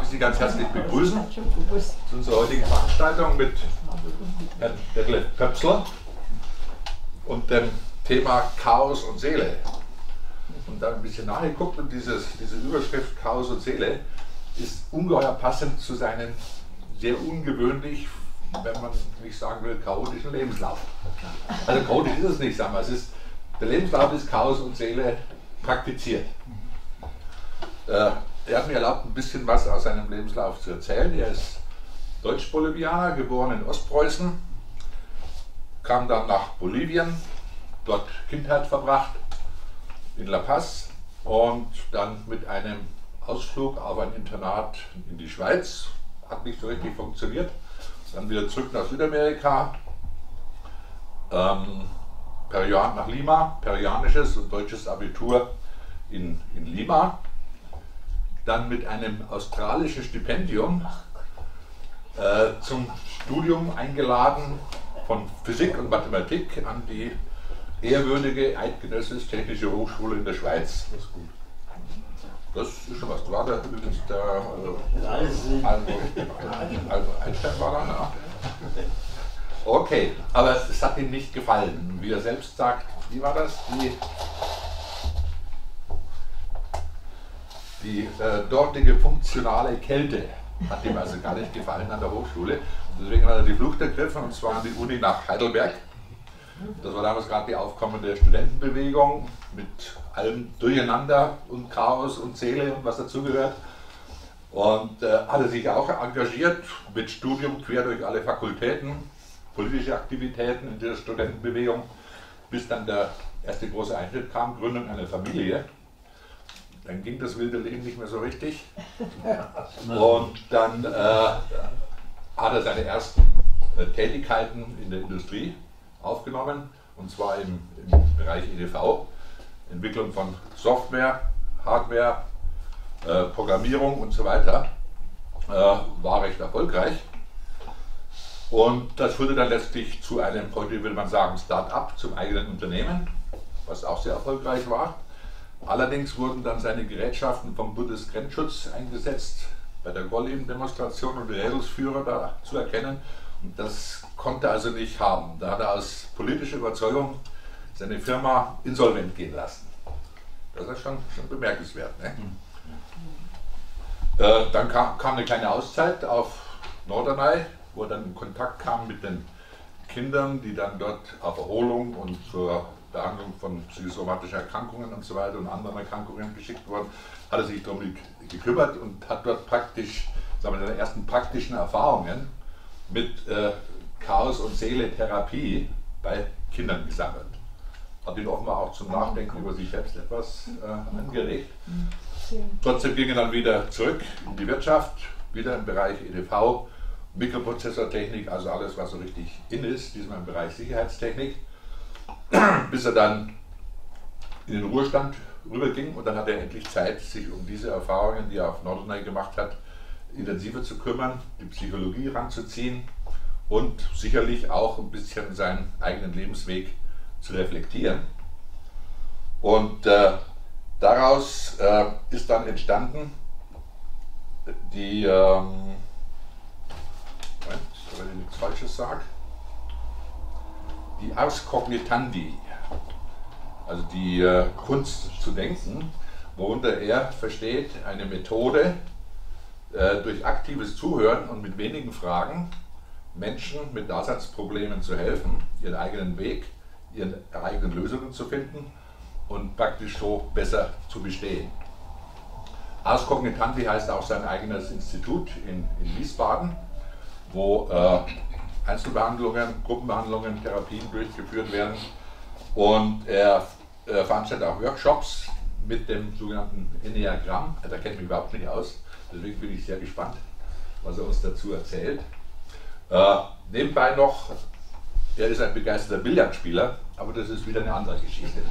Sie ganz herzlich begrüßen zu unserer heutigen Veranstaltung mit Herrn Detlef Pöpsler und dem Thema Chaos und Seele. Und da ein bisschen nachgeguckt und diese Überschrift Chaos und Seele ist ungeheuer passend zu seinem sehr ungewöhnlich, wenn man nicht sagen will, chaotischen Lebenslauf. Also chaotisch ist es nicht, sagen wir. Der Lebenslauf ist Chaos und Seele praktiziert. Er hat mir erlaubt, ein bisschen was aus seinem Lebenslauf zu erzählen. Er ist Deutsch-Bolivianer, geboren in Ostpreußen, kam dann nach Bolivien, dort Kindheit verbracht, in La Paz und dann mit einem Ausflug auf ein Internat in die Schweiz, hat nicht so richtig funktioniert, dann wieder zurück nach Südamerika, nach Lima, peruanisches und deutsches Abitur in Lima, dann mit einem australischen Stipendium zum Studium eingeladen von Physik und Mathematik an die ehrwürdige Eidgenössische Technische Hochschule in der Schweiz. Das ist gut. Das ist schon was. War da übrigens der Albert Einstein war da? Ja. Okay, aber es hat ihm nicht gefallen. Wie er selbst sagt, wie war das? Die dortige funktionale Kälte hat ihm also gar nicht gefallen an der Hochschule. Deswegen hat er die Flucht ergriffen, und zwar an die Uni nach Heidelberg. Das war damals gerade die aufkommende Studentenbewegung mit allem Durcheinander und Chaos und Seele und was dazugehört. Und hat er sich auch engagiert mit Studium quer durch alle Fakultäten, politische Aktivitäten in dieser Studentenbewegung, bis dann der erste große Einschnitt kam, Gründung einer Familie. Dann ging das wilde Leben nicht mehr so richtig. Und dann hat er seine ersten Tätigkeiten in der Industrie aufgenommen, und zwar im Bereich EDV, Entwicklung von Software, Hardware, Programmierung und so weiter. War recht erfolgreich. Und das führte dann letztlich zu einem, heute will man sagen, Start-up, zum eigenen Unternehmen, was auch sehr erfolgreich war. Allerdings wurden dann seine Gerätschaften vom Bundesgrenzschutz eingesetzt, bei der Golem-Demonstration und die Rädelsführer da zu erkennen. Und das konnte er also nicht haben. Da hat er aus politischer Überzeugung seine Firma insolvent gehen lassen. Das ist schon bemerkenswert. Ne? Dann kam eine kleine Auszeit auf Norderney, wo er dann in Kontakt kam mit den Kindern, die dann dort auf Erholung und zur Behandlung von psychosomatischen Erkrankungen und so weiter und anderen Erkrankungen geschickt wurden, hat er sich darum gekümmert und hat dort praktisch, sagen wir, seine ersten praktischen Erfahrungen mit Chaos- und Seele-Therapie bei Kindern gesammelt. Hat ihn offenbar auch zum Nachdenken über sich selbst etwas angeregt. Trotzdem ging er dann wieder zurück in die Wirtschaft, wieder im Bereich EDV, Mikroprozessortechnik, also alles, was so richtig in ist, diesmal im Bereich Sicherheitstechnik, bis er dann in den Ruhestand rüberging, und dann hat er endlich Zeit, sich um diese Erfahrungen, die er auf Norderney gemacht hat, intensiver zu kümmern, die Psychologie ranzuziehen und sicherlich auch ein bisschen seinen eigenen Lebensweg zu reflektieren. Und daraus ist dann entstanden die, Moment, wenn ich nichts Falsches sage, die Ars Cognitandi, also die Kunst zu denken, worunter er versteht eine Methode, durch aktives Zuhören und mit wenigen Fragen Menschen mit Daseinsproblemen zu helfen, ihren eigenen Weg, ihre eigenen Lösungen zu finden und praktisch so besser zu bestehen. Ars Cognitandi heißt auch sein eigenes Institut in Wiesbaden, wo Einzelbehandlungen, Gruppenbehandlungen, Therapien durchgeführt werden, und er veranstaltet auch Workshops mit dem sogenannten Enneagramm. Da kennt mich überhaupt nicht aus, deswegen bin ich sehr gespannt, was er uns dazu erzählt. Nebenbei noch, er ist ein begeisterter Billardspieler, aber das ist wieder eine andere Geschichte.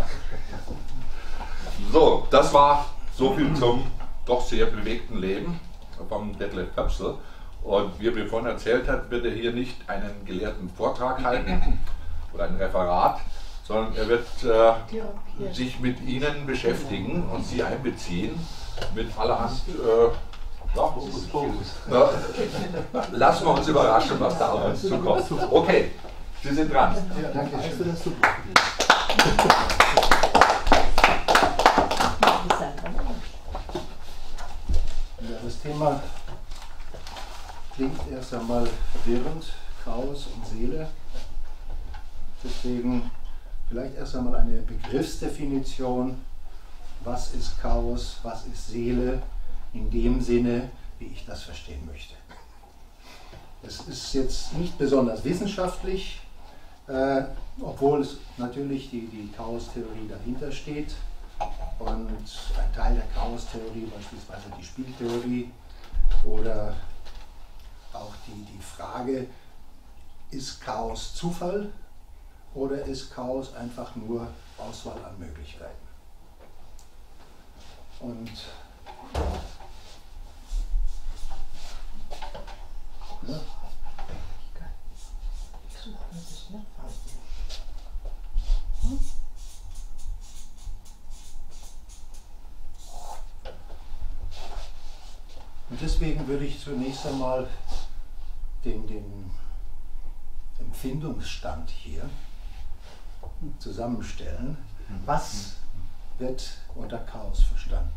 So, das war so viel zum doch sehr bewegten Leben vom Detlef Pöpsler. Und wie er mir vorhin erzählt hat, wird er hier nicht einen gelehrten Vortrag halten oder ein Referat, sondern er wird sich mit Ihnen beschäftigen und Sie einbeziehen mit allerhand Ja, ja. Lassen wir uns überraschen, was da auf uns zukommt. Okay, Sie sind dran. Ja, danke schön. Ja, das Thema klingt erst einmal verwirrend, Chaos und Seele. Deswegen vielleicht erst einmal eine Begriffsdefinition. Was ist Chaos, was ist Seele, in dem Sinne, wie ich das verstehen möchte. Es ist jetzt nicht besonders wissenschaftlich, obwohl es natürlich die Chaostheorie dahinter steht. Und ein Teil der Chaostheorie, beispielsweise die Spieltheorie oder auch die Frage, ist Chaos Zufall oder ist Chaos einfach nur Auswahl an Möglichkeiten? Und ja. Und deswegen würde ich zunächst einmal den Empfindungsstand hier zusammenstellen. Was wird unter Chaos verstanden?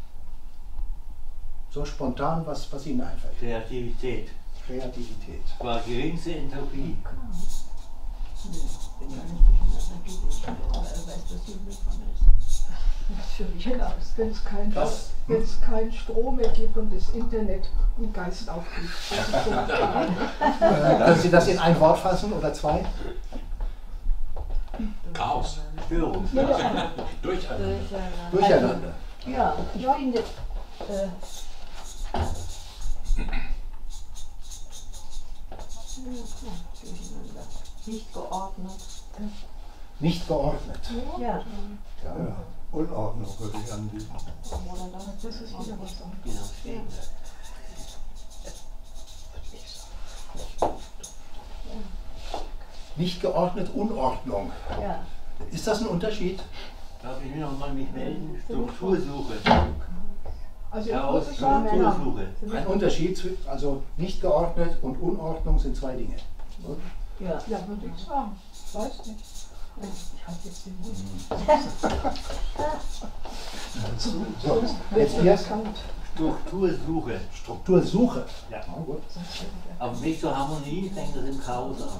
So spontan, was Ihnen einfällt. Kreativität. Kreativität. War geringste Entropie. Wenn es keinen Strom mehr gibt und das Internet im Geist aufgibt. Können Sie das in ein Wort fassen oder zwei? Chaos. Störung. Durcheinander. Durcheinander. Ja, ich finde, nicht geordnet. Nicht geordnet. Ja, Ja. Unordnung würde ich anbieten. Das ist wieder was Genau. Nicht geordnet, Unordnung. ja. Ist das ein Unterschied? Darf ich mich nochmal mich melden? Struktursuche. Also ich Chaos, muss sagen, Struktursuche. Ein Unterschied, also nicht geordnet und Unordnung sind zwei Dinge. Ja. ja, würde ich sagen. Weiß nicht. Ich hatte jetzt den Mund. So, jetzt hier Struktursuche. Struktursuche. Ja. Ah, gut. Auf dem Weg zur Harmonie fängt es im Chaos an.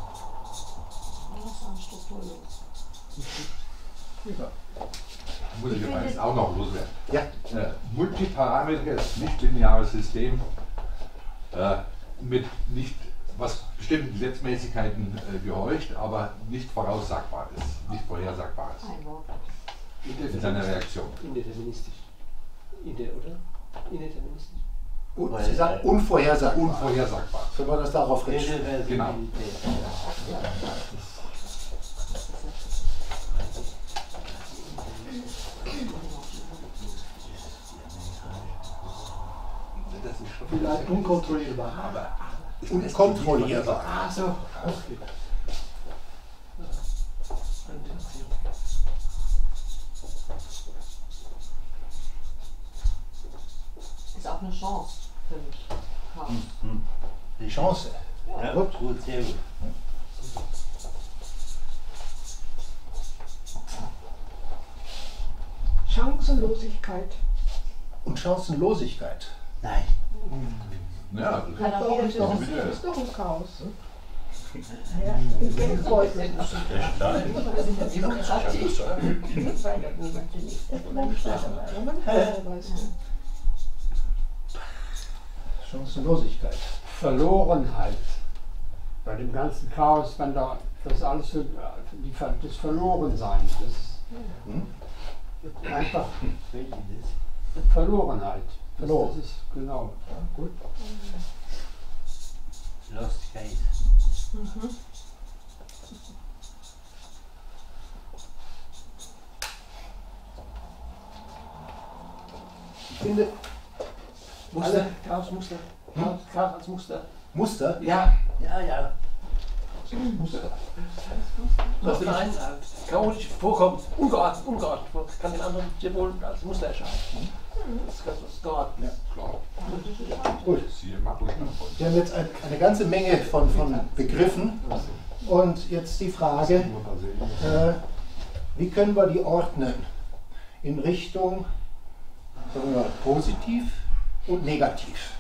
Muss ich übrigens auch noch loswerden. Ja. Multiparametriges, nichtlineares System mit nicht, was bestimmten Gesetzmäßigkeiten gehorcht, aber nicht voraussagbar ist, nicht vorhersagbar ist Ein Wort. in seiner Reaktion. Indeterministisch. Oder? Indeterministisch. Sie sagen unvorhersagbar. Unvorhersagbar. Sollen wir das darauf richten? Genau. Vielleicht unkontrollierbar. Aber Unkontrollierbar. Ah, so. Okay. Ist auch eine Chance für mich. Chaos. Chance. Ja, Gut. gut, sehr gut. Chancenlosigkeit. Und Chancenlosigkeit. Nein. ja, Kann auch Doch, wieder das so. ist doch ein Chaos. Ja. Im Geldbeutel. Chancenlosigkeit. Verlorenheit. Bei dem ganzen Chaos, wenn da das alles so, das Verlorensein, das ist einfach Welche das? Verlorenheit. Verloren. Das ist genau. Ja, gut. Lost Case. Ich finde, Muster, Chaosmuster. Chaos als Muster. Muster. Ja, Ja. was für einen chaotisch vorkommt, ungeordnet, kann den anderen sehr wohl als Muster erscheinen. Das ist ganz was geordnet. Ja, klar. Gut. Siehe Mappelknappung. Wir haben jetzt eine ganze Menge von Begriffen. Und jetzt die Frage, wie können wir die ordnen in Richtung, sagen wir mal, positiv und negativ?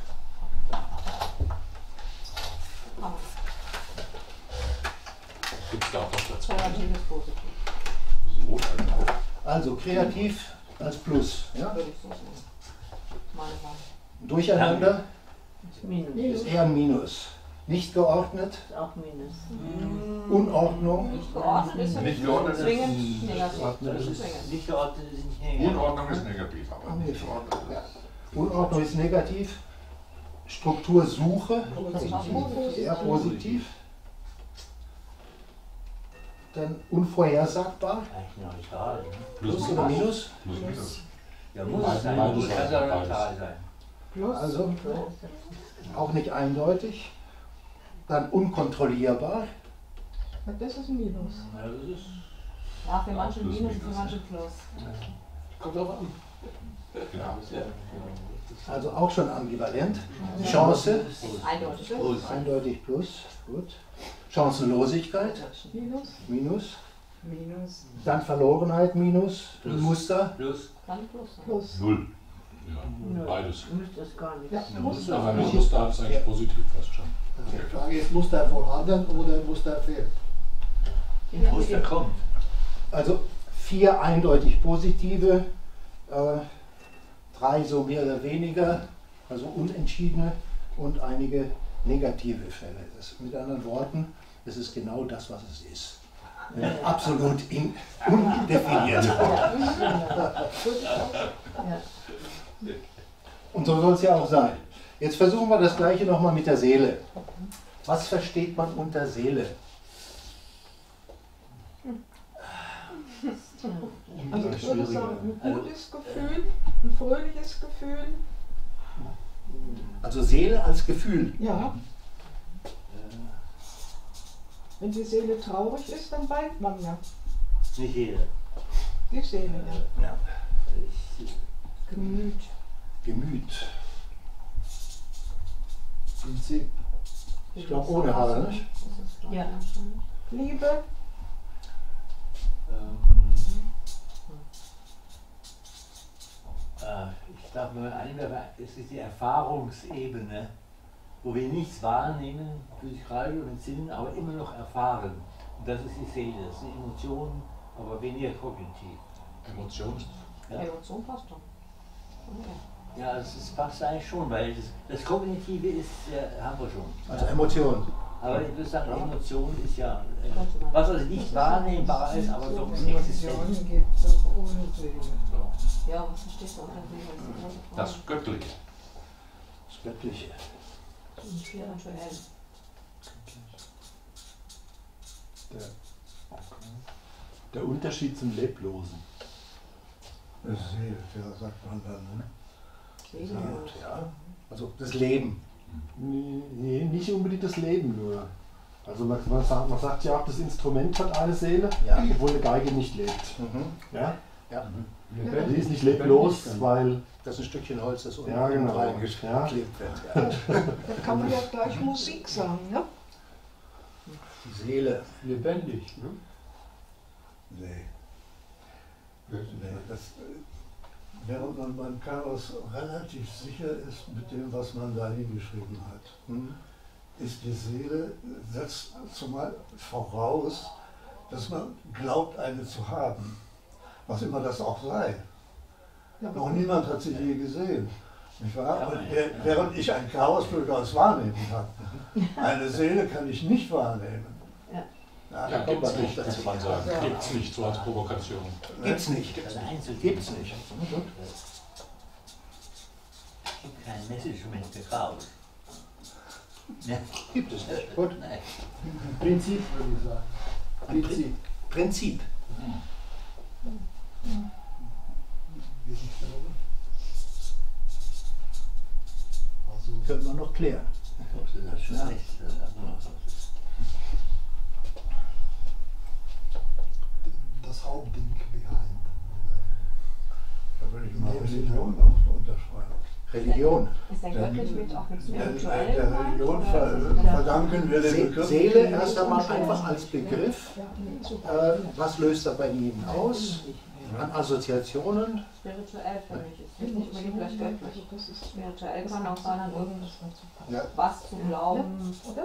Gibt es da auch was dazu? Kreativ ist positiv, So, also Also kreativ als Plus. Ja? würde ich so sehen. Meine Meinung. Durcheinander Minus. ist eher ein Minus. Nicht geordnet, Ist auch Minus. Unordnung, Nicht geordnet ist ja Nicht geordnet ist zwingend negativ. Das ist Zwingend. nicht geordnet, ist nicht negativ. Unordnung ist negativ, aber nicht geordnet Ja. ist. Unordnung ist negativ. Struktursuche Positiv. eher positiv. Dann unvorhersagbar, Eigentlich neutral. Ne? Plus oder Minus. Plus minus. Ja, muss es sein. Muss kann ja neutral sein. Plus. Also auch nicht eindeutig. Dann unkontrollierbar. Ja, das ist ein Minus. Ja, das ist Ja, für manche Plus, Minus, für Minus. manche Plus. Kommt drauf an. Genau. Also auch schon ambivalent. Chance, Eindeutig. eindeutig Plus. Gut. Chancenlosigkeit, Minus. Minus. Minus. Dann Verlorenheit, Minus. Plus. Muster, Plus. Kann Plus sein. Plus. Null. Ja, beides. Müsste es gar nicht. Ja, Muster. Aber ein Muster ist eigentlich positiv fast schon. Die Frage ist, muss der vorhanden oder muss der fehlen? Muster kommt. also 4 eindeutig positive, 3 so mehr oder weniger, also unentschiedene und einige negative Fälle. Mit anderen Worten, es ist genau das, was es ist. Absolut undefiniert. Und so soll es ja auch sein. Jetzt versuchen wir das Gleiche nochmal mit der Seele. Was versteht man unter Seele? Also ich würde sagen, ein gutes Gefühl, ein fröhliches Gefühl. Also Seele als Gefühl. Ja. Wenn die Seele traurig ist, dann weint man ja. Nicht jeder. Die Seele, ja. Ja. Gemüt. Gemüt. Prinzip. Ich glaube ohne Haare, nicht? Ja. Liebe. Ich glaube, wenn man einmal, es ist die Erfahrungsebene, wo wir nichts wahrnehmen, physikalisch und mit Sinnen, aber immer noch erfahren. Und das ist die Seele, das sind Emotionen, aber weniger kognitiv. Emotionen. Ja, Emotion passt doch. Okay. ja das passt eigentlich schon, weil das Kognitive ist, haben wir schon. Also Emotion. Aber ich würde sagen, Emotion ist ja, was also nicht wahrnehmbar ist, aber doch existent. Emotionen gibt es auch ohne Seele. Ja, was verstehst du unter Seele? Das ist die große Frage. Das Göttliche. Das Göttliche. Spirituell. Der Unterschied zum Leblosen. Das Seele, ja, sagt man dann. Ne? Seele. Ja. Also das Leben. Nee, nicht unbedingt das Leben nur. Also man sagt ja auch, das Instrument hat eine Seele, Ja. obwohl eine Geige nicht lebt. Mhm. Ja? Ja. Die ist nicht leblos, weil... Das ist ein Stückchen Holz, das unten Ja, genau. reingeklebt Ja. wird. Ja. Da kann man ja gleich Musik sagen, ne? Die Seele. Lebendig. Ne? Nee. Nee, das, während man beim Chaos relativ sicher ist mit dem, was man da hingeschrieben hat, Mhm. ist die Seele, setzt zumal voraus, dass man glaubt, eine zu haben. Was immer das auch sei. Ja, Noch niemand hat sie je gesehen. Nicht wahr? Ja, Und ja. während ich ein Chaos durchaus wahrnehmen kann, eine Seele kann ich nicht wahrnehmen. Ja. Ja, Ja, kommen wir gibt's nicht, dazu. könnte man sagen. Ja. Gibt's nicht, so als Provokation. Gibt's nicht. Das Einzelne. Gibt's nicht. Es gibt kein Messagement für Chaos. Ja. Gibt es nicht. Gut. Nein. Prinzip würde ich sagen. Ein Prinzip. Prinzip. also, Können wir noch klären. Das ist schon recht. Das ist auch noch so. das Hauptding behind. Da würde ich mal Religion auch unterschreiben. Religion. Ist der göttlich mit auch mit Der spirituell Religion gemeint? verdanken wir den Begriff. Seele erst einmal einfach als Begriff. Was löst er bei Ihnen aus? An Assoziationen? Spirituell für mich ist nicht unbedingt gleich göttlich. Spirituell kann auch sein, an irgendwas zu glauben. Oder?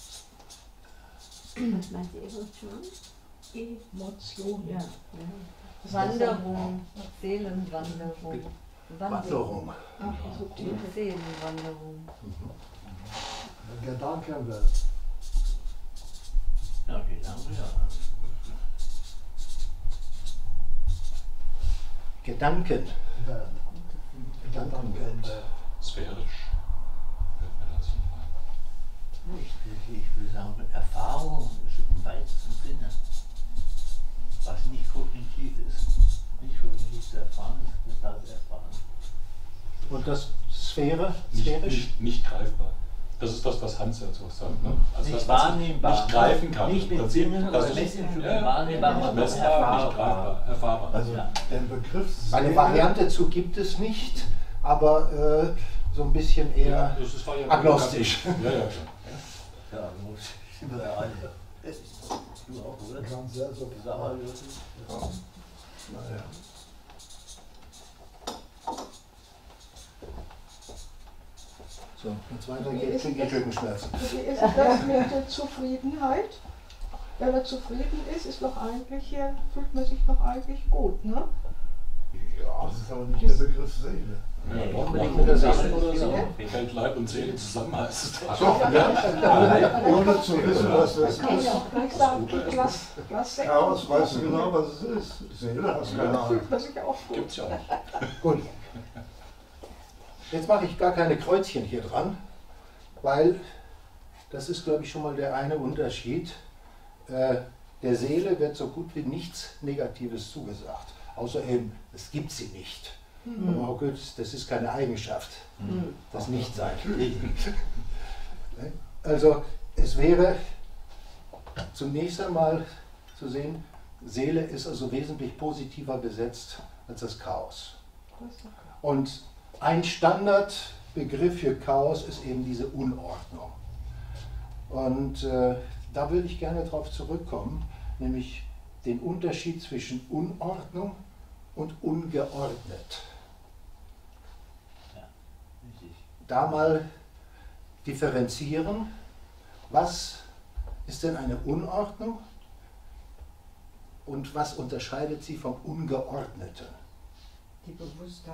Was meint die Evolution? Emotion. Ja. Wanderung, Seelenwanderung. Wanderung. Seelenwanderung. Gedankenwelt. Ja, Gedanken, ja. Gedanken. Gedankenwelt. Sphärisch. Fällt mir dazu ein. Ich würde sagen, Erfahrung ist im weitesten Sinne. Was nicht kognitiv ist. Nicht kognitiv zu erfahren ist, ist das Erfahren. Und das Sphäre? Sphärisch? Nicht greifbar. Das ist das, was Hans ja so sagt. Ne? Also Nicht das, was wahrnehmbar. nicht greifen kann. Nicht Im mit Prinzip, Sinnen das oder ist Messen, wahrnehmbar, nicht aber messbar, nicht greifbar, erfahrbar. Also den Begriff Eine Seele, Variante zu gibt es nicht, aber so ein bisschen eher das war ja agnostisch. Ja, ja, ja. Ja, muss überall. Du auch, oder? Ganz sehr so. Sauer, naja. So, jetzt weiter geht's gegen Rückenschmerzen. Wie ist das mit der Zufriedenheit? Wenn man zufrieden ist doch eigentlich, fühlt man sich doch eigentlich gut, ne? Ja, das ist aber nicht der Begriff Seele. Nee, Doch, unbedingt oder das Seele oder so. Hält Leib und Seele zusammen, heißt es. Ach so, ja. Ohne zu wissen, was das Kann ich ist. auch gleich sagen, Glas Sekt. Chaos weißt du genau, was es ist. Seele hast keine Da Ahnung. fühlt man sich auch gut. Gibt's ja nicht. Gut. Jetzt mache ich gar keine Kreuzchen hier dran, weil das ist, glaube ich, schon mal der eine Unterschied. Der Seele wird so gut wie nichts Negatives zugesagt, außer eben, es gibt sie nicht. Aber oh Gott, das ist keine Eigenschaft, das Nichtsein. Also es wäre zunächst einmal zu sehen, Seele ist also wesentlich positiver besetzt als das Chaos. Und ein Standardbegriff für Chaos ist eben diese Unordnung. Und da würde ich gerne darauf zurückkommen, nämlich den Unterschied zwischen Unordnung und ungeordnet. Ja, richtig. Da mal differenzieren, was ist denn eine Unordnung und was unterscheidet sie vom Ungeordneten? Die Bewusstheit.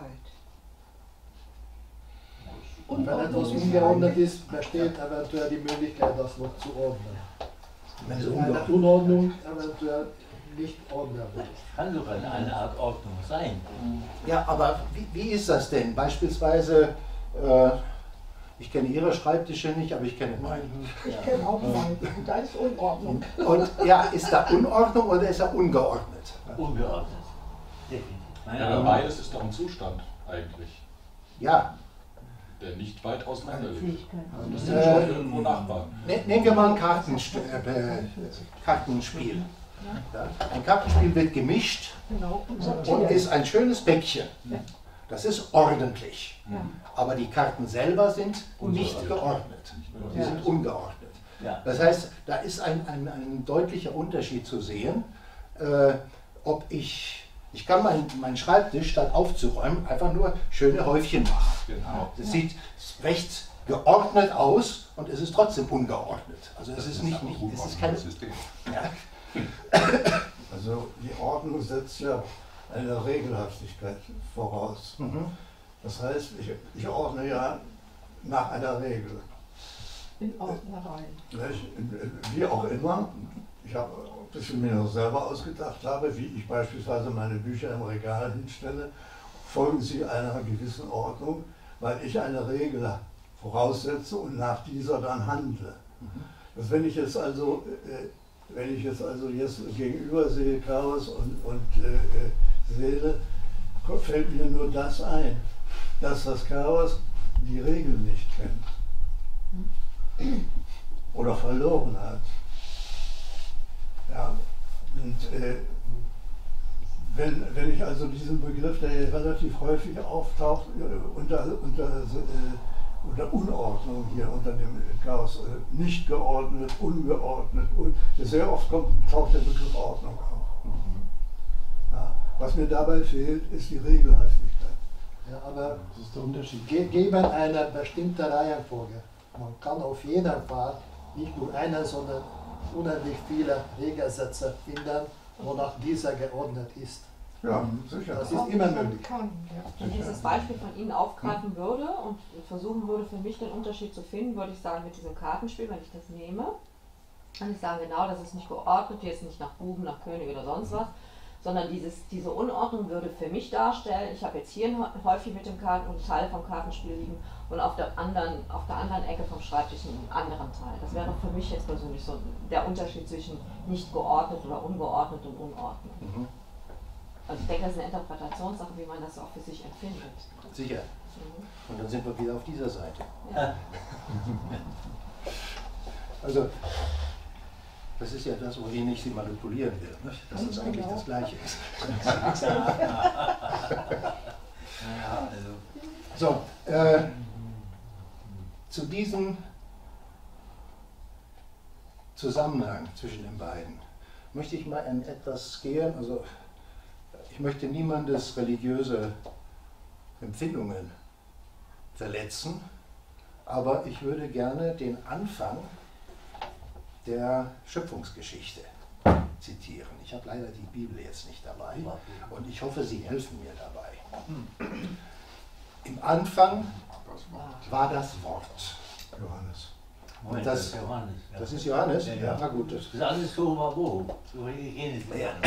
Und wenn etwas ungeordnet ist, besteht eventuell die Möglichkeit, das noch zu ordnen. Wenn es Eine ungeordnet Unordnung eventuell nicht ordnbar wird. Kann sogar eine Art Ordnung sein. Ja, aber wie ist das denn? Beispielsweise, ich kenne Ihre Schreibtische nicht, aber ich kenne meinen. Ich kenne auch meinen. Und da ist Unordnung. Und ja, ist da Unordnung oder ist er ungeordnet? Ungeordnet. Definitiv. Ja, beides ist doch ein Zustand eigentlich, Ja, der nicht weit auseinander liegt. Fähigkeit. Also das sind schon irgendwo Nachbarn. nehmen wir mal ein Kartenspiel. Ja, ein Kartenspiel wird gemischt Genau. Und und sortiert. ist ein schönes Päckchen. Das ist ordentlich. Aber die Karten selber sind nicht geordnet. Die sind ungeordnet. Ja. Das heißt, da ist ein deutlicher Unterschied zu sehen, ob ich kann meinen Schreibtisch statt aufzuräumen einfach nur schöne Häufchen machen. Genau. Das sieht recht geordnet aus und es ist trotzdem ungeordnet. Also es ist nicht, es ist keine. System. Ja. Also die Ordnung setzt ja eine Regelhaftigkeit voraus. Das heißt, ich ordne ja nach einer Regel. In Ordnereien. Nicht? Wie auch immer, ich habe, bis ich mir noch selber ausgedacht habe, wie ich beispielsweise meine Bücher im Regal hinstelle, folgen sie einer gewissen Ordnung, weil ich eine Regel voraussetze und nach dieser dann handle. Dass wenn ich jetzt also jetzt gegenüber sehe Chaos und Seele, fällt mir nur das ein, dass das Chaos die Regeln nicht kennt oder verloren hat. Ja? Und Wenn ich also diesen Begriff, der hier relativ häufig auftaucht, unter Unordnung hier, unter dem Chaos, nicht geordnet, ungeordnet, sehr oft taucht der Begriff Ordnung auf. Ja, was mir dabei fehlt, ist die Regelhaftigkeit. Ja, aber Das ist der Unterschied. geben eine bestimmte Reihenfolge. Man kann auf jeden Fall nicht nur eine, sondern unendlich viele Regelsätze finden, wonach dieser geordnet ist. Ja, sicher. Das ist immer möglich. Wenn ich dieses Beispiel von Ihnen aufgreifen würde und versuchen würde, für mich den Unterschied zu finden, würde ich sagen, mit diesem Kartenspiel, wenn ich das nehme, kann ich sagen, genau, das ist nicht geordnet, jetzt nicht nach Buben, nach König oder sonst was, sondern diese Unordnung würde für mich darstellen, ich habe jetzt hier häufig mit dem Karten und Teil vom Kartenspiel liegen und auf der anderen Ecke vom Schreibtisch einen anderen Teil. Das wäre für mich jetzt persönlich so der Unterschied zwischen nicht geordnet oder ungeordnet und unordnet. Also ich denke, das ist eine Interpretationssache, wie man das so auch für sich empfindet. Sicher. Und dann sind wir wieder auf dieser Seite. Ja. Also, das ist ja das, wohin ich Sie manipulieren will, nicht? Dass es eigentlich das Gleiche ist. So, zu diesem Zusammenhang zwischen den beiden möchte ich mal in etwas gehen. Also, ich möchte niemandes religiöse Empfindungen verletzen, aber ich würde gerne den Anfang der Schöpfungsgeschichte zitieren. Ich habe leider die Bibel jetzt nicht dabei und ich hoffe, Sie helfen mir dabei. Im Anfang war das Wort. Johannes. Und das ist Johannes? Ja. Na gut. Das ist alles so wo. So religiös.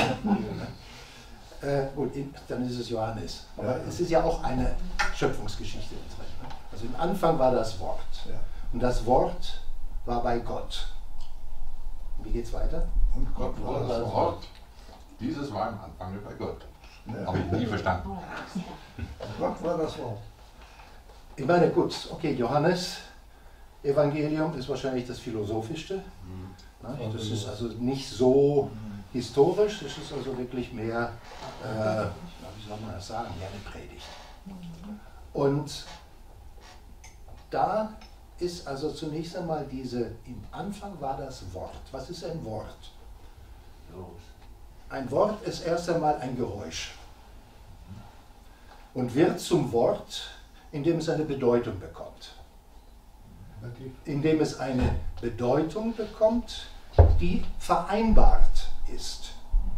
Gut, dann ist es Johannes. Aber es ist ja auch eine Schöpfungsgeschichte drin. Also im Anfang war das Wort. Und das Wort war bei Gott. Wie geht's weiter? Und Gott war das Wort. Dieses war am Anfang bei Gott. Ja. Habe ich nie verstanden. Gott war das Wort. Ich meine, gut, okay, Johannes Evangelium ist wahrscheinlich das philosophischste. Das ist also nicht so historisch, das ist also wirklich mehr, wie soll man das sagen, mehr eine Predigt. Und da ist also zunächst einmal im Anfang war das Wort. Was ist ein Wort? Ein Wort ist erst einmal ein Geräusch und wird zum Wort, indem es eine Bedeutung bekommt. Indem es eine Bedeutung bekommt, die vereinbart ist.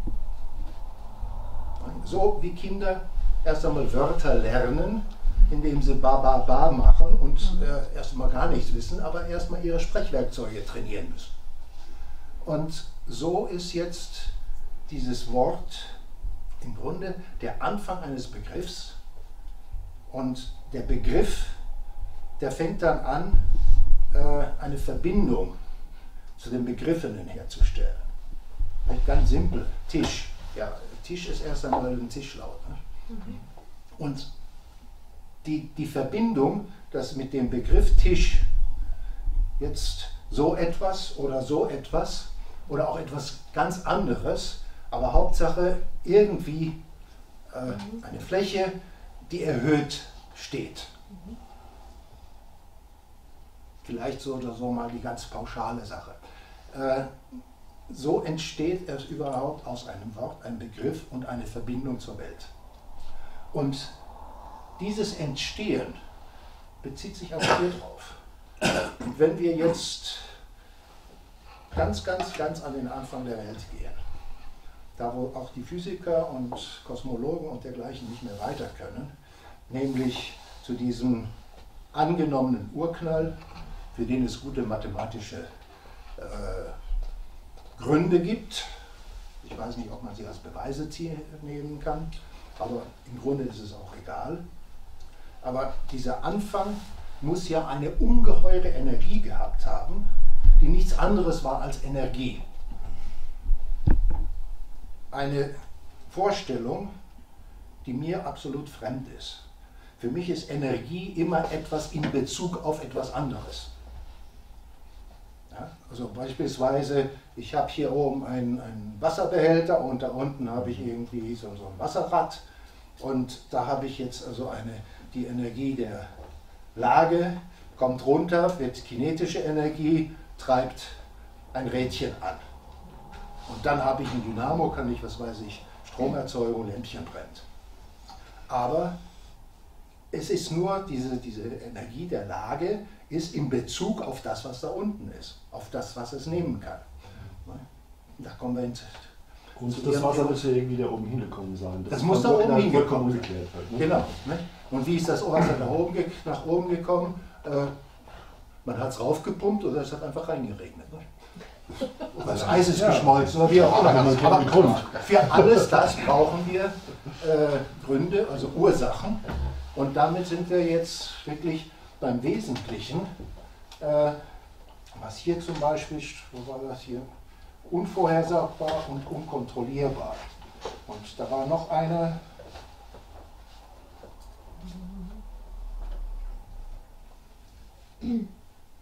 So wie Kinder erst einmal Wörter lernen, indem sie ba, ba, ba machen und erst einmal gar nichts wissen, aber erst mal ihre Sprechwerkzeuge trainieren müssen. Und so ist jetzt dieses Wort im Grunde der Anfang eines Begriffs und der Begriff, der fängt dann an, eine Verbindung zu den Begriffenen herzustellen. Vielleicht ganz simpel, Tisch. Ja, Tisch ist erst einmal ein Tischlaut. Ne? Und die Verbindung, dass mit dem Begriff Tisch jetzt so etwas oder auch etwas ganz anderes, aber Hauptsache irgendwie eine Fläche, die erhöht steht. Vielleicht so oder so mal die ganz pauschale Sache. So entsteht es überhaupt aus einem Wort, ein Begriff und eine Verbindung zur Welt. Und dieses Entstehen bezieht sich auch hier drauf. Und wenn wir jetzt ganz an den Anfang der Welt gehen, da wo auch die Physiker und Kosmologen und dergleichen nicht mehr weiter können, nämlich zu diesem angenommenen Urknall, für den es gute mathematische Gründe gibt. Ich weiß nicht, ob man sie als Beweise nehmen kann, aber im Grunde ist es auch egal. Aber dieser Anfang muss ja eine ungeheure Energie gehabt haben, die nichts anderes war als Energie. Eine Vorstellung, die mir absolut fremd ist. Für mich ist Energie immer etwas in Bezug auf etwas anderes. Ja? Ja, also beispielsweise, ich habe hier oben einen Wasserbehälter und da unten habe ich irgendwie so ein Wasserrad und da habe ich jetzt also die Energie der Lage, kommt runter, wird kinetische Energie, treibt ein Rädchen an. Und dann habe ich ein Dynamo, kann ich, was weiß ich, Stromerzeugung, Lämpchen brennt. Aber es ist nur, diese Energie der Lage ist in Bezug auf das, was da unten ist, auf das, was es nehmen kann. Da kommen wir Und das Wasser muss ja irgendwie da oben hingekommen sein. Das muss da oben hingekommen sein. Halt, ne? Genau. Ne? Und wie ist das Wasser nach oben gekommen? Man hat es raufgepumpt oder es hat einfach reingeregnet. Ne? Das Eis ist geschmolzen oder wie auch immer. Aber für alles das brauchen wir Gründe, also Ursachen. Und damit sind wir jetzt wirklich beim Wesentlichen, was hier zum Beispiel, wo war das hier? Unvorhersagbar und unkontrollierbar. Und da war noch eine. Nee,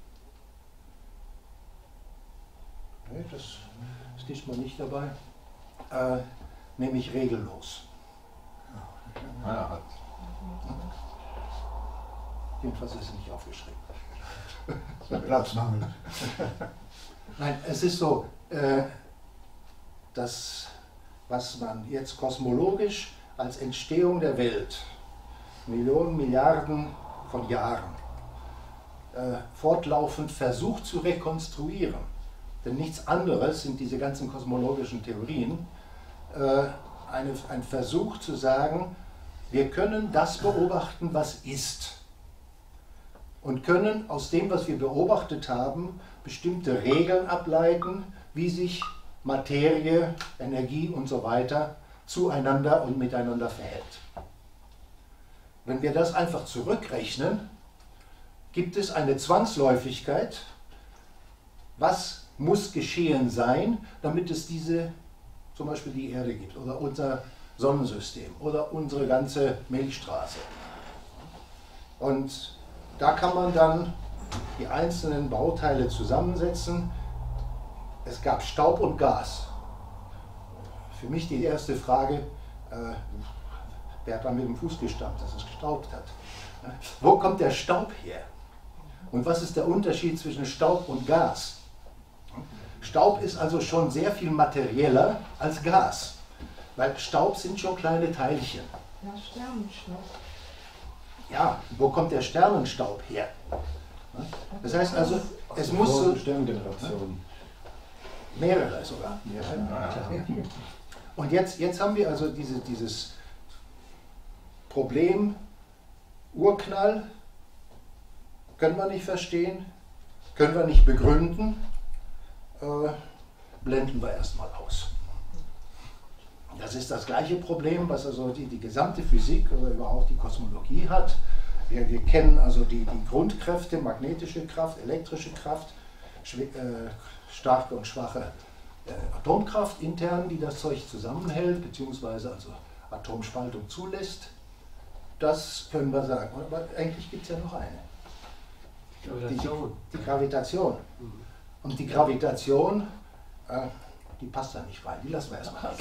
das ist diesmal nicht dabei. Nämlich regellos. Ja, Jedenfalls ist es nicht aufgeschrieben. Platzmangel. Nein, es ist so, das, was man jetzt kosmologisch als Entstehung der Welt, Millionen, Milliarden von Jahren, fortlaufend versucht zu rekonstruieren, denn nichts anderes sind diese ganzen kosmologischen Theorien, ein Versuch zu sagen, wir können das beobachten, was ist. Und können aus dem, was wir beobachtet haben, bestimmte Regeln ableiten, wie sich Materie, Energie und so weiter zueinander und miteinander verhält. Wenn wir das einfach zurückrechnen, gibt es eine Zwangsläufigkeit, was muss geschehen sein, damit es zum Beispiel die Erde gibt oder unser Sonnensystem oder unsere ganze Milchstraße. Und da kann man dann die einzelnen Bauteile zusammensetzen. Es gab Staub und Gas. Für mich die erste Frage, wer hat da mit dem Fuß gestampft, dass es gestaubt hat? Wo kommt der Staub her? Und was ist der Unterschied zwischen Staub und Gas? Staub ist also schon sehr viel materieller als Gas, weil Staub sind schon kleine Teilchen. Ja, Sternenstaub. Ja, wo kommt der Sternenstaub her? Das heißt also, es muss so Sterngeneration. Mehrere sogar. Und jetzt haben wir also dieses Problem, Urknall, können wir nicht verstehen, können wir nicht begründen, blenden wir erstmal aus. Das ist das gleiche Problem, was also die gesamte Physik oder überhaupt die Kosmologie hat. Wir kennen also die Grundkräfte, magnetische Kraft, elektrische Kraft, starke und schwache Atomkraft intern, die das Zeug zusammenhält, beziehungsweise also Atomspaltung zulässt. Das können wir sagen. Aber eigentlich gibt es ja noch eine. Gravitation. Die Gravitation. Und die Gravitation, die passt da nicht rein. Die lassen wir erstmal.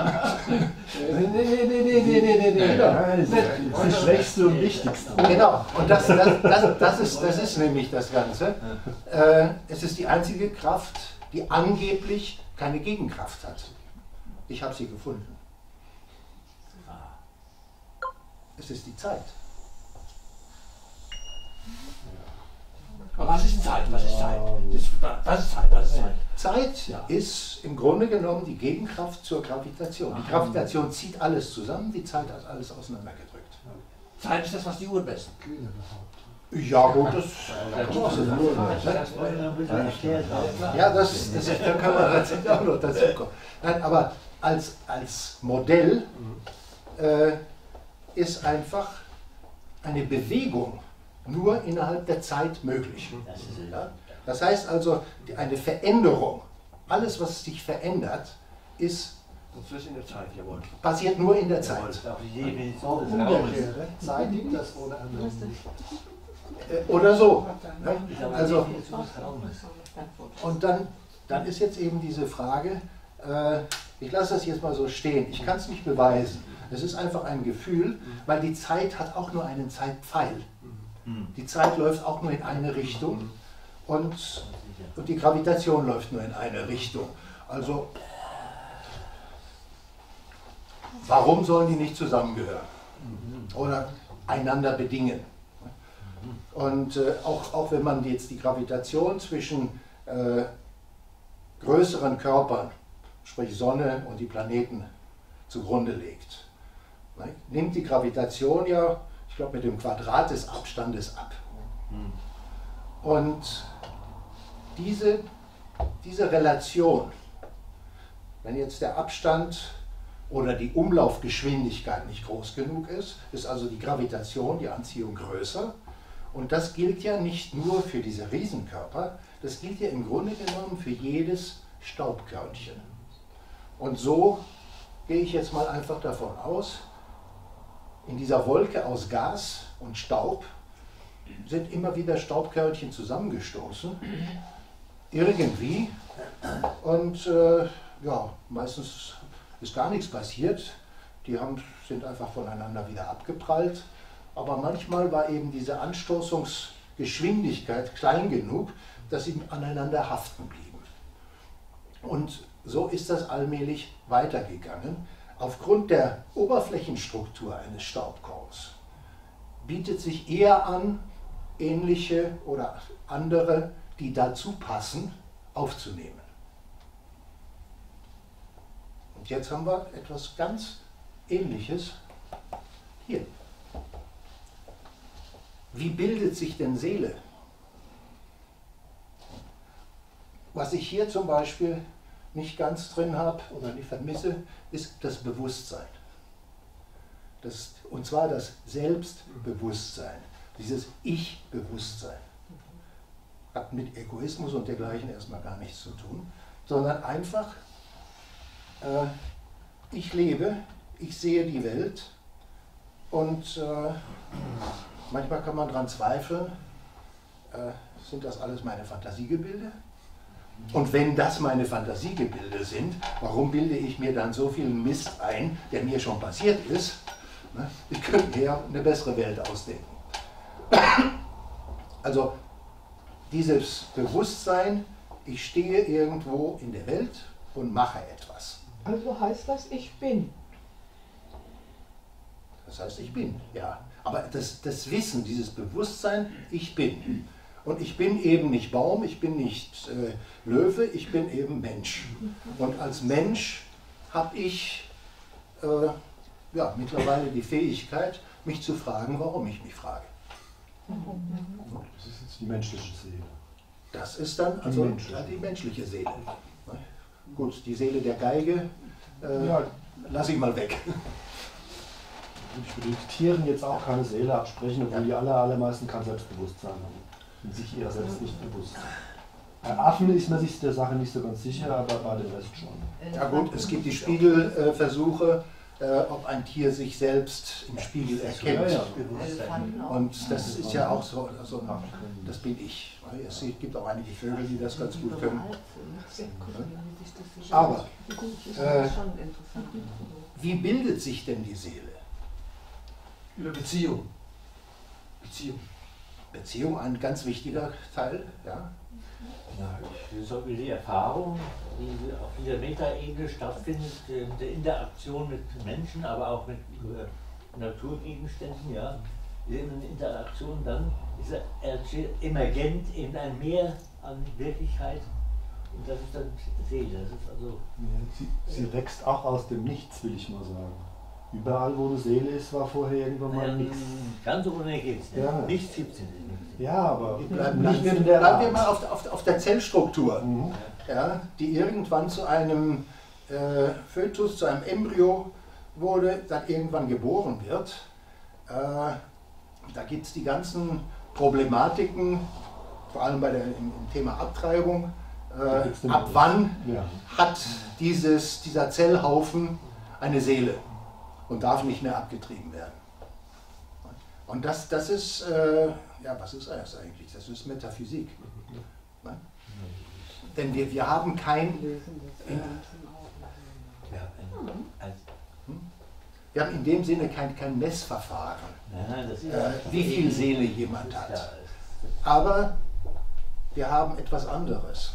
Nee. Das ist das Schwächste und Wichtigste. Genau, und das ist nämlich das Ganze. Es ist die einzige Kraft, die angeblich keine Gegenkraft hat. Ich habe sie gefunden. Es ist die Zeit. Aber was ist Zeit? Was ist Zeit? Was ist Zeit? Was ist Zeit? Zeit ist im Grunde genommen die Gegenkraft zur Gravitation. Die Gravitation zieht alles zusammen, die Zeit hat alles auseinandergedrückt. Zeit ist das, was die Uhren messen. Ja gut, das da können wir tatsächlich auch noch dazu kommen. Nein, aber als Modell ist einfach eine Bewegung nur innerhalb der Zeit möglich. Ja? Das heißt also, eine Veränderung, alles was sich verändert, passiert nur in der Zeit. Zeit gibt es ohne Änderung nicht. Oder so. Ne? Ist aber Also, Definition des Raumes. und dann ist jetzt eben diese Frage, ich lasse das jetzt mal so stehen, ich kann es nicht beweisen. Es ist einfach ein Gefühl, weil die Zeit hat auch nur einen Zeitpfeil. Die Zeit läuft auch nur in eine Richtung und die Gravitation läuft nur in eine Richtung. Also, warum sollen die nicht zusammengehören? Oder einander bedingen? Und auch wenn man jetzt die Gravitation zwischen größeren Körpern, sprich Sonne und die Planeten, zugrunde legt, ne, nimmt die Gravitation ja, ich glaube, mit dem Quadrat des Abstandes ab. Und diese Relation, wenn jetzt der Abstand oder die Umlaufgeschwindigkeit nicht groß genug ist, ist also die Gravitation, die Anziehung größer. Und das gilt ja nicht nur für diese Riesenkörper, das gilt ja im Grunde genommen für jedes Staubkörnchen. Und so gehe ich jetzt mal einfach davon aus, in dieser Wolke aus Gas und Staub sind immer wieder Staubkörnchen zusammengestoßen, irgendwie. Und ja, meistens ist gar nichts passiert, die sind einfach voneinander wieder abgeprallt. Aber manchmal war eben diese Anstoßungsgeschwindigkeit klein genug, dass sie aneinander haften blieben. Und so ist das allmählich weitergegangen. Aufgrund der Oberflächenstruktur eines Staubkorns bietet sich eher an, ähnliche oder andere, die dazu passen, aufzunehmen. Und jetzt haben wir etwas ganz Ähnliches hier. Wie bildet sich denn Seele? Was ich hier zum Beispiel nicht ganz drin habe oder nicht vermisse, ist das Bewusstsein. Und zwar das Selbstbewusstsein, dieses Ich-Bewusstsein. Hat mit Egoismus und dergleichen erstmal gar nichts zu tun, sondern einfach, ich lebe, ich sehe die Welt und manchmal kann man daran zweifeln, sind das alles meine Fantasiegebilde? Und wenn das meine Fantasiegebilde sind, warum bilde ich mir dann so viel Mist ein, der mir schon passiert ist? Ich könnte mir ja eine bessere Welt ausdenken. Also dieses Bewusstsein, ich stehe irgendwo in der Welt und mache etwas. Also heißt das, ich bin. Das heißt, ich bin, ja. Aber das Wissen, dieses Bewusstsein, ich bin. Und ich bin eben nicht Baum, ich bin nicht Löwe, ich bin eben Mensch. Und als Mensch habe ich ja, mittlerweile die Fähigkeit, mich zu fragen, warum ich mich frage. Das ist jetzt die menschliche Seele. Das ist dann also die menschliche Seele. Gut, die Seele der Geige lasse ich mal weg. Ich würde den Tieren jetzt auch keine Seele absprechen, obwohl die allermeisten kein Selbstbewusstsein haben. Und sich ihrer selbst nicht bewusst sind. Bei Affen ist man sich der Sache nicht so ganz sicher, aber bei dem Rest schon. Ja gut, es gibt die Spiegelversuche, ob ein Tier sich selbst im Spiegel erkennt. Ja. Und das ist ja auch so, also, das bin ich. Es gibt auch einige Vögel, die das ganz gut können. Aber wie bildet sich denn die Seele? Über Beziehung. Beziehung ein ganz wichtiger Teil, ja. So wie die Erfahrung, die auf dieser Metaebene stattfindet, der Interaktion mit Menschen, aber auch mit Naturgegenständen, ja, in Interaktion dann ist emergent eben ein Mehr an Wirklichkeit und das ist dann Seele. Das ist also sie wächst auch aus dem Nichts, will ich mal sagen. Überall, wo eine Seele ist, war vorher irgendwann mal nichts. Ganz ohne geht's nicht. Ja. Nichts gibt's nicht. Ja, aber Bleiben wir mal auf der Zellstruktur, ja, die irgendwann zu einem Fötus, zu einem Embryo wurde, dann irgendwann geboren wird. Da gibt es die ganzen Problematiken, vor allem im Thema Abtreibung. Ab wann hat dieser Zellhaufen eine Seele und darf nicht mehr abgetrieben werden? Und das ist ja, was ist das eigentlich? Das ist Metaphysik. Ne? Denn wir haben kein... Wir haben in dem Sinne kein Messverfahren, wie viel Seele jemand hat. Aber wir haben etwas anderes.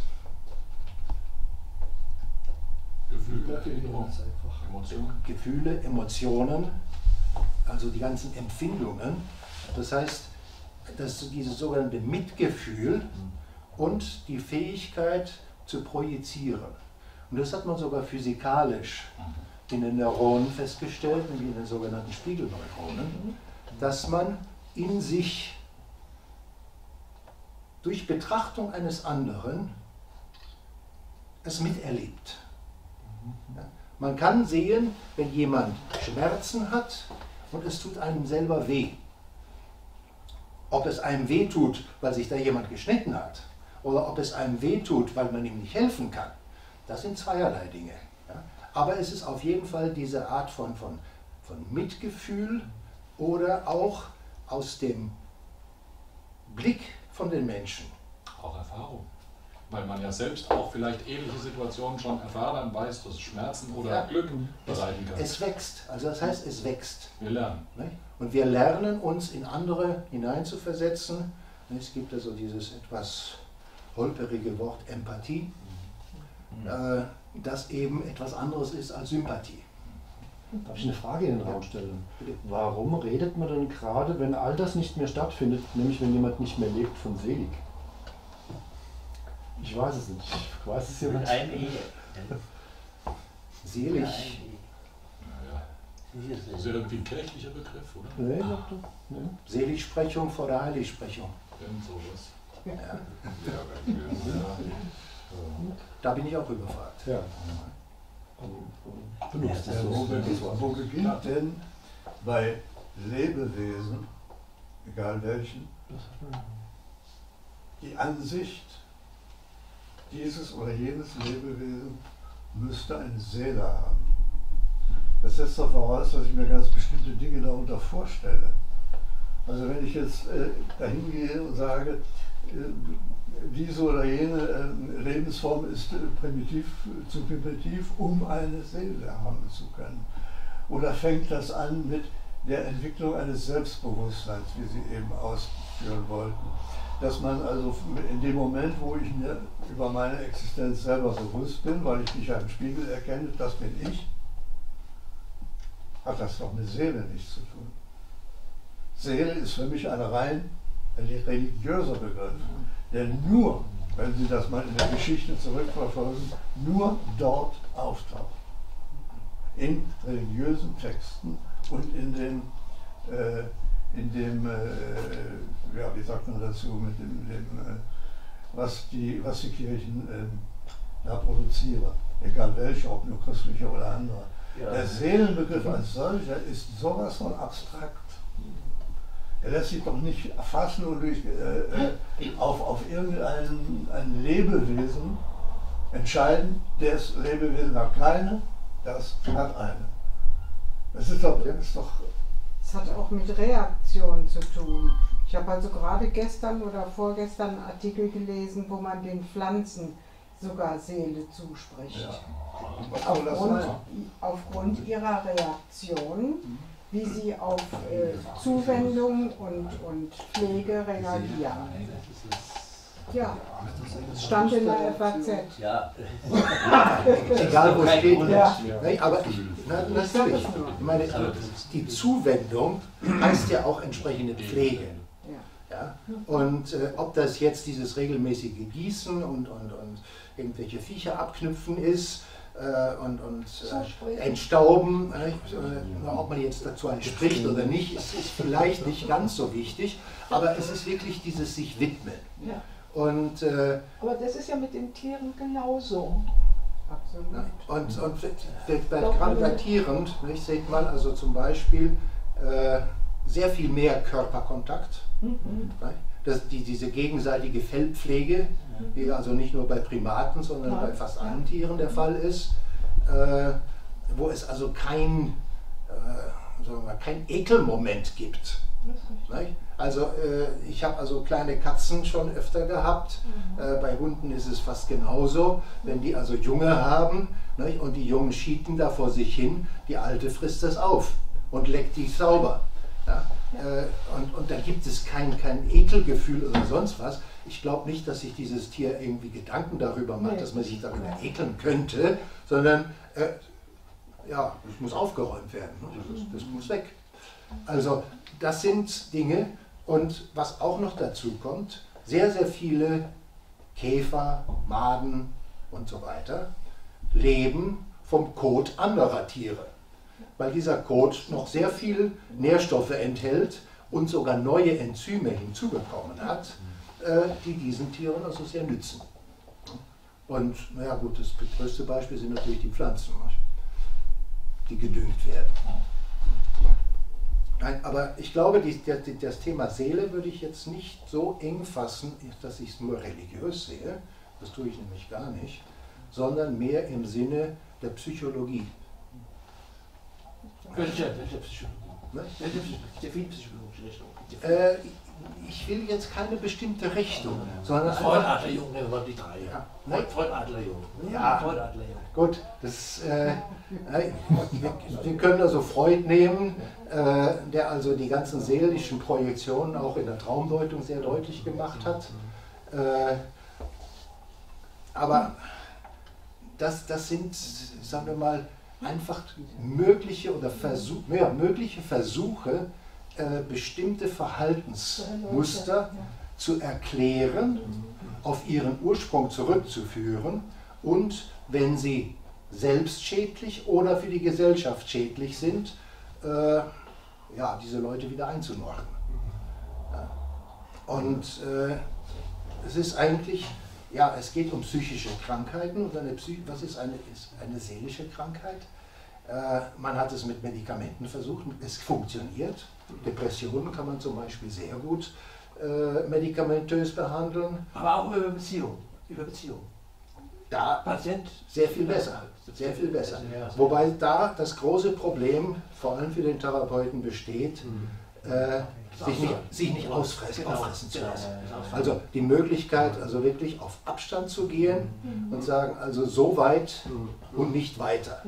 Gefühle, Emotionen, also die ganzen Empfindungen. Das heißt, dass dieses sogenannte Mitgefühl und die Fähigkeit zu projizieren. Und das hat man sogar physikalisch in den Neuronen festgestellt, nämlich in den sogenannten Spiegelneuronen, dass man in sich durch Betrachtung eines anderen es miterlebt. Ja? Man kann sehen, wenn jemand Schmerzen hat und es tut einem selber weh. Ob es einem weh tut, weil sich da jemand geschnitten hat, oder ob es einem weh tut, weil man ihm nicht helfen kann, das sind zweierlei Dinge. Ja? Aber es ist auf jeden Fall diese Art von Mitgefühl oder auch aus dem Blick von den Menschen. Auch Erfahrung. Weil man ja selbst auch vielleicht ähnliche Situationen schon erfahren weiß, dass es Schmerzen oder Glück bereiten kann. Es wächst, also das heißt, es wächst. Wir lernen. Und wir lernen, uns in andere hineinzuversetzen. Es gibt also dieses etwas holperige Wort Empathie, das eben etwas anderes ist als Sympathie. Darf ich eine Frage in den Raum stellen? Warum redet man denn gerade, wenn all das nicht mehr stattfindet, nämlich wenn jemand nicht mehr lebt, von selig? Ich weiß es nicht. Ich weiß es ja nicht. Selig. Das ist ja irgendwie ein kirchlicher Begriff, oder? Nee, nee. Seligsprechung vor der Heiligsprechung. Irgend sowas. Ja. Da bin ich auch überfragt. Ja. Benutzt das so. Wo beginnt denn bei Lebewesen, egal welchen, die Ansicht, dieses oder jenes Lebewesen müsste eine Seele haben? Das setzt doch voraus, dass ich mir ganz bestimmte Dinge darunter vorstelle. Also wenn ich jetzt dahin gehe und sage, diese oder jene Lebensform ist zu primitiv, um eine Seele haben zu können. Oder fängt das an mit der Entwicklung eines Selbstbewusstseins, wie Sie eben ausführen wollten. Dass man also in dem Moment, wo ich mir über meine Existenz selber bewusst bin, weil ich mich am Spiegel erkenne, das bin ich, hat das doch mit Seele nichts zu tun. Seele ist für mich ein rein religiöser Begriff, der nur, wenn Sie das mal in der Geschichte zurückverfolgen, nur dort auftaucht. In religiösen Texten und in dem ja, wie sagt man dazu, mit was die Kirchen da produzieren, egal welche, ob nur christliche oder andere. Ja. Der Seelenbegriff als solcher ist sowas von abstrakt. Er lässt sich doch nicht erfassen und auf irgendein Lebewesen entscheiden, das Lebewesen hat keine, das hat eine. Das ist doch... Es hat auch mit Reaktion zu tun. Ich habe also gerade gestern oder vorgestern einen Artikel gelesen, wo man den Pflanzen sogar Seele zuspricht. Ja. Aufgrund ihrer Reaktion, wie sie auf Zuwendung und Pflege reagieren. Ja, das stand in der FAZ. Ja. Egal wo es steht. Ja. Nee, aber natürlich, ich meine, die Zuwendung heißt ja auch entsprechende Pflege. Ja? Und ob das jetzt dieses regelmäßige Gießen und irgendwelche Viecher abknüpfen ist und entstauben, ob man jetzt dazu spricht oder nicht, ist vielleicht nicht ganz so wichtig, aber es ist wirklich dieses sich widmen. Ja. Und, aber das ist ja mit den Tieren genauso. Absolut. Und gerade bei Tieren, sieht man also zum Beispiel sehr viel mehr Körperkontakt. Diese gegenseitige Fellpflege, die also nicht nur bei Primaten, sondern bei fast allen Tieren der Fall ist, wo es also kein Ekelmoment gibt. Nicht? Also ich habe also kleine Katzen schon öfter gehabt. Bei Hunden ist es fast genauso. Wenn die also Junge haben, nicht? Und die Jungen schieten da vor sich hin, die Alte frisst das auf und leckt die sauber. Ja? Und da gibt es kein Ekelgefühl oder sonst was. Ich glaube nicht, dass sich dieses Tier irgendwie Gedanken darüber macht, dass man sich darüber ekeln könnte, sondern ja, das muss aufgeräumt werden. Das muss weg. Also das sind Dinge, und was auch noch dazu kommt, sehr, sehr viele Käfer, Maden und so weiter leben vom Kot anderer Tiere, weil dieser Kot noch sehr viel Nährstoffe enthält und sogar neue Enzyme hinzubekommen hat, die diesen Tieren also sehr nützen. Und naja gut, das größte Beispiel sind natürlich die Pflanzen, die gedüngt werden. Nein, aber ich glaube, das Thema Seele würde ich jetzt nicht so eng fassen, dass ich es nur religiös sehe, das tue ich nämlich gar nicht, sondern mehr im Sinne der Psychologie. Welche Psychologie? Welche psychologische Richtung? Ich will jetzt keine bestimmte Richtung, sondern Freud, Adler, Jung, nehmen wir die drei. Ja. Freud, Adler, Jung. Ja, Freud, Adler, Jung. Gut, wir können also Freud nehmen, der also die ganzen seelischen Projektionen auch in der Traumdeutung sehr deutlich gemacht hat. Aber das sind, sagen wir mal, einfach mögliche oder mögliche Versuche, bestimmte Verhaltensmuster zu erklären, auf ihren Ursprung zurückzuführen und, wenn sie selbst schädlich oder für die Gesellschaft schädlich sind, ja, diese Leute wieder einzunordnen. Ja. Und es ist eigentlich, ja, es geht um psychische Krankheiten. Und was ist eine seelische Krankheit? Man hat es mit Medikamenten versucht, es funktioniert. Depressionen kann man zum Beispiel sehr gut medikamentös behandeln. Aber auch über Beziehung. Da Patient sehr viel besser. Sehr viel besser. Wobei da das große Problem, vor allem für den Therapeuten, besteht, sich nicht auffressen zu lassen. Also die Möglichkeit, also wirklich auf Abstand zu gehen und sagen, also so weit und nicht weiter.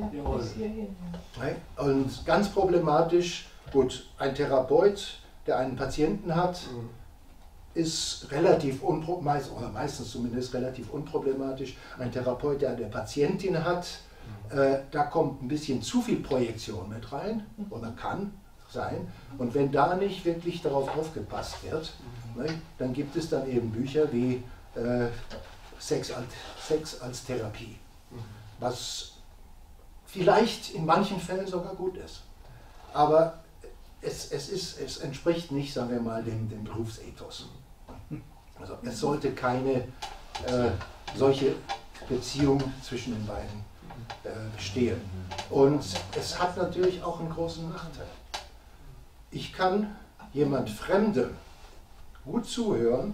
Und ganz problematisch, gut, ein Therapeut, der einen Patienten hat, ist relativ meistens zumindest relativ unproblematisch. Ein Therapeut, der eine Patientin hat, da kommt ein bisschen zu viel Projektion mit rein, oder kann sein. Und wenn da nicht wirklich darauf aufgepasst wird, dann gibt es dann eben Bücher wie Sex als Therapie, was vielleicht in manchen Fällen sogar gut ist. Aber es entspricht nicht, sagen wir mal, dem Berufsethos. Also es sollte keine solche Beziehung zwischen den beiden bestehen. Und es hat natürlich auch einen großen Nachteil. Ich kann jemand Fremdem gut zuhören,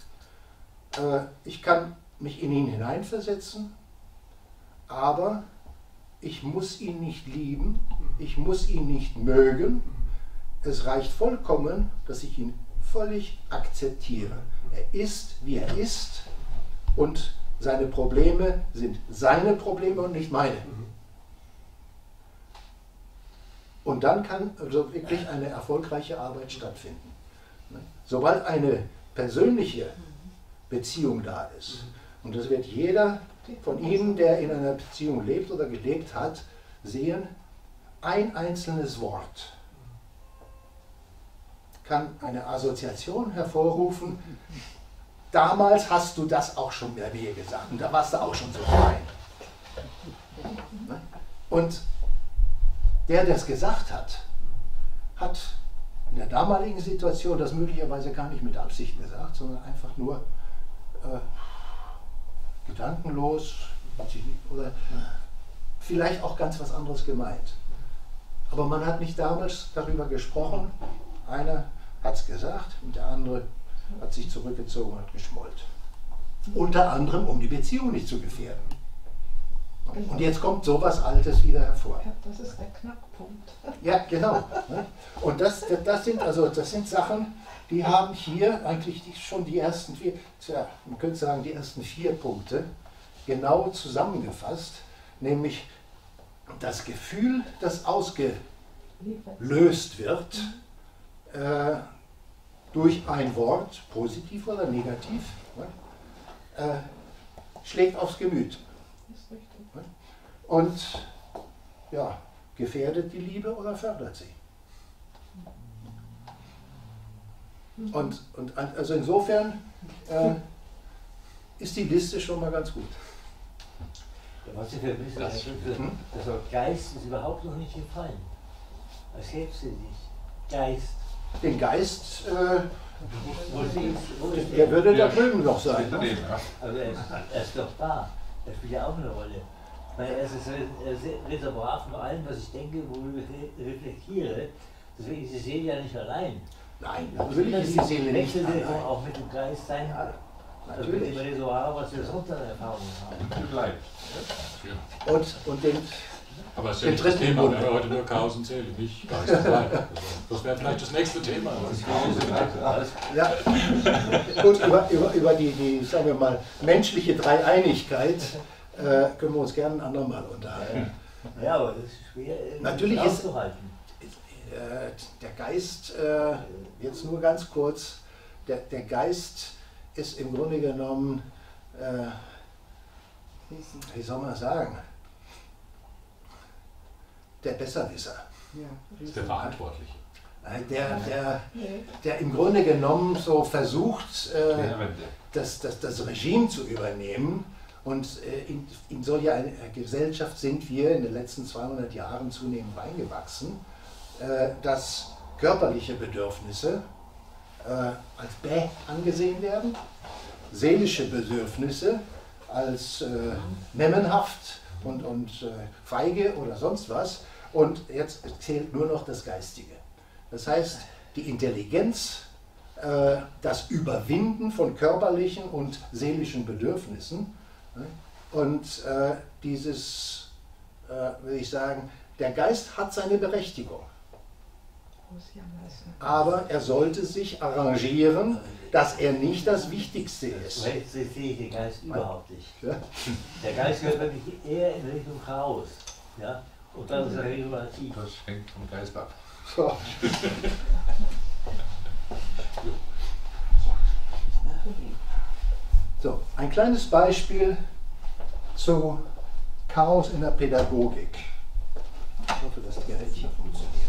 ich kann mich in ihn hineinversetzen, aber ich muss ihn nicht lieben, ich muss ihn nicht mögen. Es reicht vollkommen, dass ich ihn völlig akzeptiere. Er ist, wie er ist, und seine Probleme sind seine Probleme und nicht meine. Und dann kann also wirklich eine erfolgreiche Arbeit stattfinden. Sobald eine persönliche Beziehung da ist, und das wird jeder von Ihnen, der in einer Beziehung lebt oder gelebt hat, sehen, ein einzelnes Wort kann eine Assoziation hervorrufen. Damals hast du das auch schon bei mir gesagt und da warst du auch schon so klein. Und der das gesagt hat, hat in der damaligen Situation das möglicherweise gar nicht mit Absicht gesagt, sondern einfach nur gedankenlos oder vielleicht auch ganz was anderes gemeint. Aber man hat nicht damals darüber gesprochen. Einer hat es gesagt und der andere hat sich zurückgezogen und hat geschmollt. Unter anderem, um die Beziehung nicht zu gefährden. Und jetzt kommt sowas Altes wieder hervor. Ja, das ist der Knackpunkt. Ja, genau. Und das sind Sachen, die haben hier eigentlich schon die ersten vier, man könnte sagen, die ersten 4 Punkte genau zusammengefasst, nämlich das Gefühl, das ausgelöst wird durch ein Wort, positiv oder negativ, schlägt aufs Gemüt. Ist richtig. Und ja, gefährdet die Liebe oder fördert sie? Und also insofern ist die Liste schon mal ganz gut. Was Sie vermissen, das Wort Geist ist überhaupt noch nicht gefallen. Was gäbe es denn nicht? Geist. Den Geist, Wo ist der würde da drüben noch sein. Also er ist doch da. Er spielt ja auch eine Rolle. Ich meine, er ist das Reservoir von allem, was ich denke, worüber ich reflektiere. Deswegen ist die Seele ja nicht allein. Nein, natürlich ist die Seele nicht allein. Auch mit dem Geist sein. Ja, natürlich. Das Reservoir, was wir sonst an Erfahrungen haben. Bleibt. Und den, aber das ist ja nicht das Thema, wir haben heute nur Chaos und Seele, nicht Geist und Leib. Das wäre vielleicht das nächste Thema. ja, gut, über die, sagen wir mal, menschliche Dreieinigkeit können wir uns gerne ein andermal unterhalten. Ja, aber das ist schwer natürlich auszuhalten. Der Geist, jetzt nur ganz kurz, der Geist ist im Grunde genommen, wie soll man sagen, der Besserwisser. Das ist der Verantwortliche. Der im Grunde genommen so versucht, das Regime zu übernehmen. Und in solch einer Gesellschaft sind wir in den letzten 200 Jahren zunehmend reingewachsen, dass körperliche Bedürfnisse als bäh angesehen werden, seelische Bedürfnisse als memmenhaft und feige oder sonst was. Und jetzt zählt nur noch das Geistige. Das heißt, die Intelligenz, das Überwinden von körperlichen und seelischen Bedürfnissen und dieses, würde ich sagen, der Geist hat seine Berechtigung. Aber er sollte sich arrangieren, dass er nicht das Wichtigste ist. So sehe ich den Geist überhaupt nicht. Ja? Der Geist gehört wirklich eher in Richtung Chaos. Ja? Und dann ist er regulativ. Das hängt vom Geist ab. So. So, ein kleines Beispiel zu Chaos in der Pädagogik. Ich hoffe, das Gerät hier funktioniert.